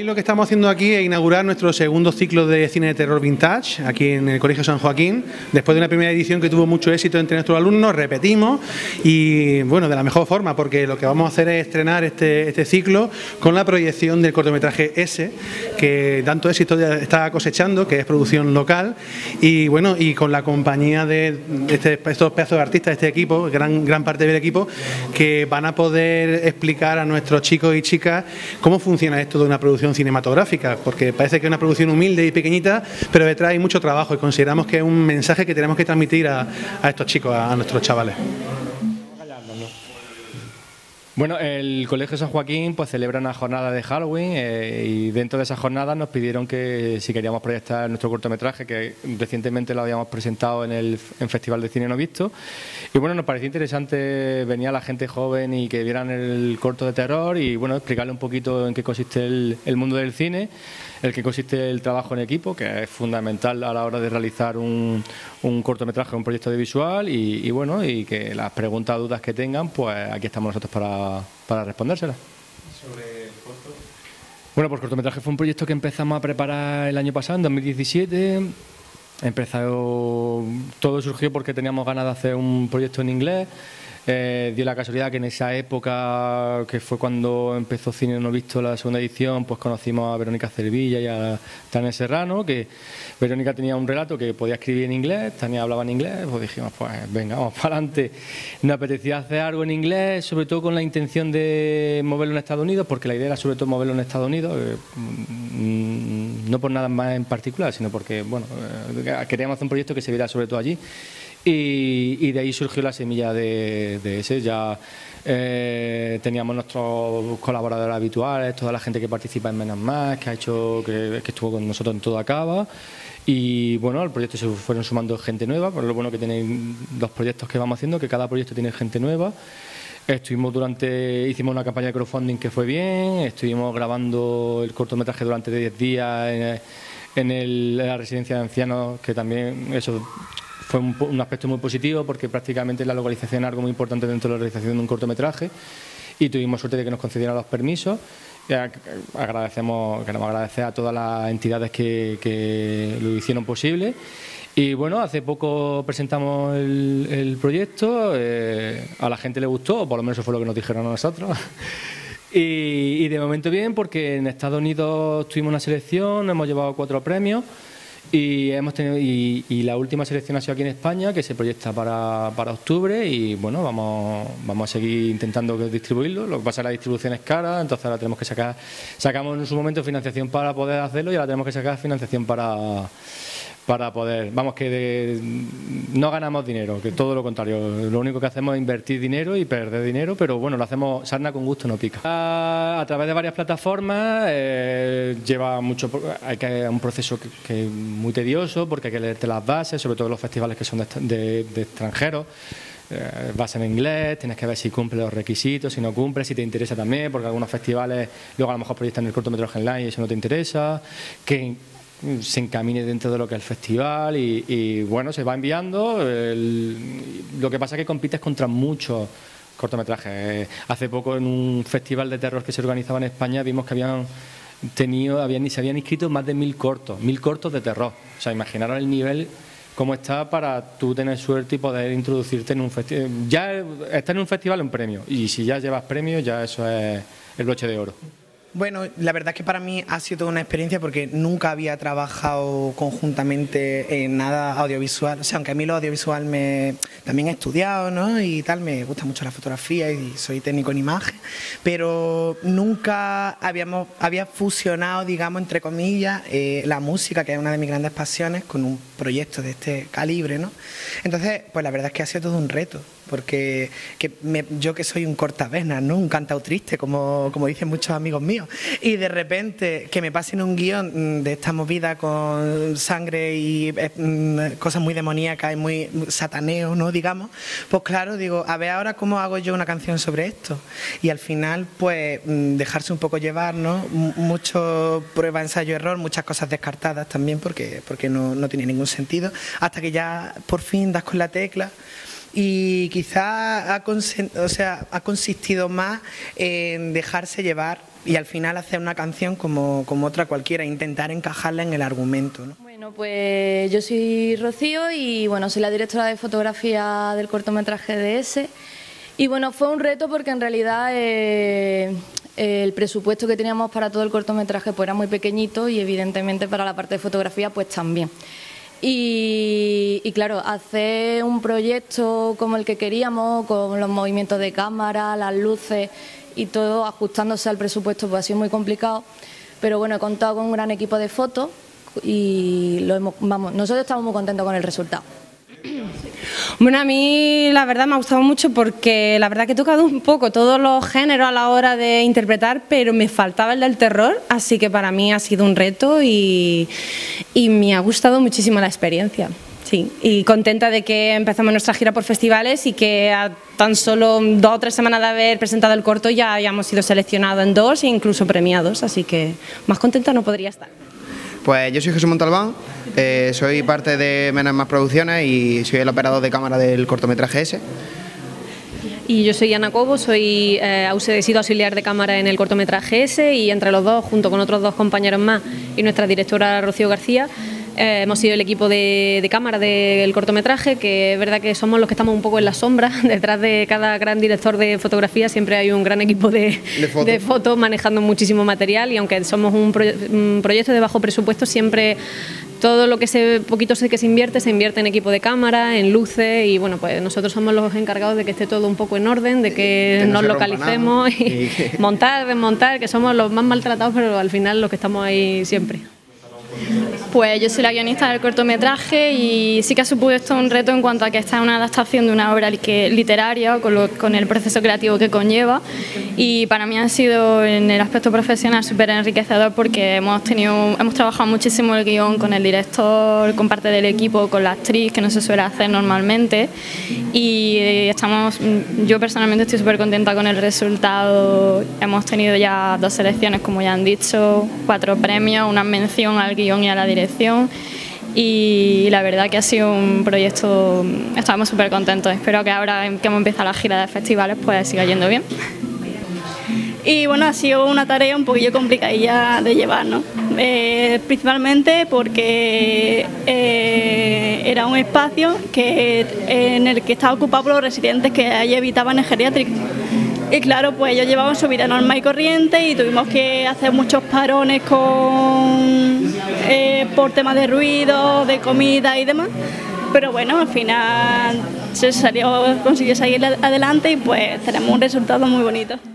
lo que estamos haciendo aquí es inaugurar nuestro segundo ciclo de cine de terror vintage, aquí en el Colegio San Joaquín. Después de una primera edición que tuvo mucho éxito entre nuestros alumnos, repetimos y, bueno, de la mejor forma, porque lo que vamos a hacer es estrenar este ciclo con la proyección del cortometraje S, que tanto éxito ya está cosechando, que es producción local, y, bueno, y con la compañía de estos pedazos de artistas, este equipo, gran parte del equipo, que van a poder explicar a nuestros chicos y chicas cómo funciona esto de una producción cinematográfica, porque parece que es una producción humilde y pequeñita, pero detrás hay mucho trabajo y consideramos que es un mensaje que tenemos que transmitir a estos chicos, a nuestros chavales. Bueno, el Colegio San Joaquín pues celebra una jornada de Halloween y dentro de esa jornada nos pidieron que si queríamos proyectar nuestro cortometraje, que recientemente lo habíamos presentado en Festival de Cine No Visto. Y bueno, nos pareció interesante venir a la gente joven y que vieran el corto de terror y bueno, explicarle un poquito en qué consiste el mundo del cine, el que consiste el trabajo en equipo, que es fundamental a la hora de realizar un cortometraje, un proyecto audiovisual y bueno, y que las preguntas o dudas que tengan, pues aquí estamos nosotros para respondérselas. ¿Sobre el corto? Bueno, pues el cortometraje fue un proyecto que empezamos a preparar el año pasado, en 2017. Todo surgió porque teníamos ganas de hacer un proyecto en inglés. Dio la casualidad que en esa época, que fue cuando empezó Cine No Visto la segunda edición, pues conocimos a Verónica Cervilla y a Tania Serrano, que Verónica tenía un relato que podía escribir en inglés, Tania hablaba en inglés, pues dijimos, pues venga, vamos para adelante. Nos apetecía hacer algo en inglés, sobre todo con la intención de moverlo en Estados Unidos, porque la idea era sobre todo moverlo en Estados Unidos, no por nada más en particular, sino porque, bueno, queríamos hacer un proyecto que se viera sobre todo allí. Y de ahí surgió la semilla de ese. Ya teníamos nuestros colaboradores habituales, toda la gente que participa en Menos Más, que estuvo con nosotros en Todo Acaba. Y bueno, al proyecto se fueron sumando gente nueva, por lo bueno que tenéis los proyectos que vamos haciendo, que cada proyecto tiene gente nueva. Hicimos una campaña de crowdfunding que fue bien, estuvimos grabando el cortometraje durante 10 días en la residencia de ancianos, que también eso fue un aspecto muy positivo porque prácticamente la localización es algo muy importante dentro de la realización de un cortometraje y tuvimos suerte de que nos concedieran los permisos. Queremos agradecer a todas las entidades que lo hicieron posible. Y bueno, hace poco presentamos el proyecto, a la gente le gustó, o por lo menos eso fue lo que nos dijeron a nosotros. Y de momento bien, porque en Estados Unidos tuvimos una selección, hemos llevado 4 premios. Y la última selección ha sido aquí en España, que se proyecta para octubre y bueno, vamos a seguir intentando distribuirlo. Lo que pasa es que la distribución es cara, entonces ahora tenemos que sacamos en su momento financiación para poder hacerlo y ahora tenemos que sacar financiación para poder, no ganamos dinero, que todo lo contrario, lo único que hacemos es invertir dinero y perder dinero, pero bueno, lo hacemos, sarna con gusto no pica. A través de varias plataformas lleva un proceso que es muy tedioso porque hay que leerte las bases, sobre todo los festivales que son de extranjeros. Vas en inglés, tienes que ver si cumple los requisitos, si no cumple, si te interesa también, porque algunos festivales luego a lo mejor proyectan el cortometraje online y eso no te interesa, que se encamine dentro de lo que es el festival y bueno, se va enviando. Lo que pasa es que compites contra muchos cortometrajes. Hace poco en un festival de terror que se organizaba en España vimos que se habían inscrito más de 1000 cortos de terror. O sea, imaginaros el nivel cómo está para tú tener suerte y poder introducirte en un festival. Ya estar en un festival es un premio y si ya llevas premios ya eso es el broche de oro. Bueno, la verdad es que para mí ha sido toda una experiencia porque nunca había trabajado conjuntamente en nada audiovisual. O sea, aunque a mí lo audiovisual también he estudiado, ¿no? Y tal, me gusta mucho la fotografía y soy técnico en imagen, pero nunca había fusionado, digamos, entre comillas, la música, que es una de mis grandes pasiones, con un proyecto de este calibre, ¿no? Entonces, pues la verdad es que ha sido todo un reto. Porque yo que soy un cortavenas, ¿no? Un cantao triste, como dicen muchos amigos míos, y de repente que me pasen un guión de esta movida con sangre y cosas muy demoníacas y muy sataneo, ¿no? Digamos, pues claro, digo, a ver ahora cómo hago yo una canción sobre esto. Y al final, pues, dejarse un poco llevar, ¿no? Mucho prueba, ensayo, error, muchas cosas descartadas también porque no tiene ningún sentido, hasta que ya por fin das con la tecla. Y quizá ha consistido más en dejarse llevar y al final hacer una canción como otra cualquiera, intentar encajarla en el argumento, ¿no? Bueno, pues yo soy Rocío y bueno, soy la directora de fotografía del cortometraje de ese. Y bueno, fue un reto porque en realidad el presupuesto que teníamos para todo el cortometraje pues era muy pequeñito y evidentemente para la parte de fotografía pues también. Y claro, hacer un proyecto como el que queríamos, con los movimientos de cámara, las luces y todo ajustándose al presupuesto, pues ha sido muy complicado. Pero bueno, he contado con un gran equipo de fotos y nosotros estamos muy contentos con el resultado. Bueno, a mí la verdad me ha gustado mucho porque la verdad que he tocado un poco todos los géneros a la hora de interpretar, pero me faltaba el del terror, así que para mí ha sido un reto y me ha gustado muchísimo la experiencia. Sí, y contenta de que empezamos nuestra gira por festivales y que a tan solo 2 o 3 semanas de haber presentado el corto ya hayamos sido seleccionados en 2 e incluso premiados, así que más contenta no podría estar. Pues yo soy Jesús Montalbán, soy parte de Menos Más Producciones y soy el operador de cámara del cortometraje ese. Y yo soy Ana Cobo, he sido auxiliar de cámara en el cortometraje ese y entre los dos, junto con otros 2 compañeros más y nuestra directora Rocío García, hemos sido el equipo de cámara del cortometraje, que es verdad que somos los que estamos un poco en la sombra. Detrás de cada gran director de fotografía siempre hay un gran equipo de fotos manejando muchísimo material, y aunque somos un proyecto de bajo presupuesto, siempre todo lo que se invierte en equipo de cámara, en luces, y bueno, pues nosotros somos los encargados de que esté todo un poco en orden, de que nos localicemos y montar, desmontar, que somos los más maltratados, pero al final los que estamos ahí siempre. Pues yo soy la guionista del cortometraje y sí que ha supuesto un reto en cuanto a que esta es una adaptación de una obra literaria con el proceso creativo que conlleva, y para mí ha sido en el aspecto profesional súper enriquecedor porque hemos trabajado muchísimo el guión con el director, con parte del equipo, con la actriz, que no se suele hacer normalmente, y yo personalmente estoy súper contenta con el resultado. Hemos tenido ya 2 selecciones, como ya han dicho, 4 premios, una mención al guión y a la dirección, y la verdad que ha sido un proyecto, estamos súper contentos. Espero que ahora que hemos empezado la gira de festivales pues siga yendo bien. Y bueno, ha sido una tarea un poquillo complicadilla de llevar, ¿no? Principalmente porque era un espacio en el que estaba ocupado por los residentes que allí habitaban en geriátrica. Y claro, pues ellos llevaban su vida normal y corriente y tuvimos que hacer muchos parones por temas de ruido, de comida y demás. Pero bueno, al final consiguió salir adelante y pues tenemos un resultado muy bonito.